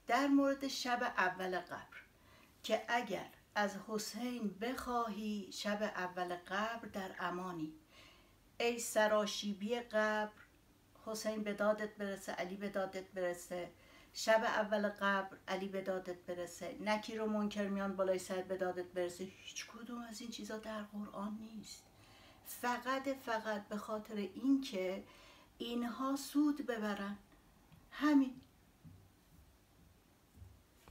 در مورد شب اول قبر که اگر از حسین بخواهی شب اول قبر در امانی، ای سراشیبی قبر، حسین به دادت برسه، علی به دادت برسه، شب اول قبر علی به دادت برسه، نکیر و منکر میان بالای سر به دادت برسه. هیچ کدوم از این چیزا در قرآن نیست. فقط به خاطر این که اینها سود ببرن، همین.